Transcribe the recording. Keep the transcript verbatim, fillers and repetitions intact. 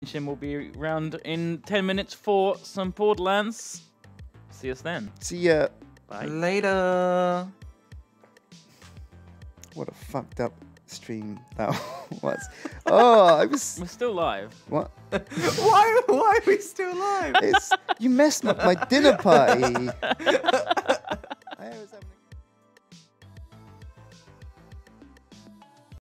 Shin will be around in ten minutes for some Borderlands. See us then. See ya. Bye. Later. What a fucked up stream that was. Oh, I was. We're still live. What? why? Why are we still alive? It's you messed up my dinner party.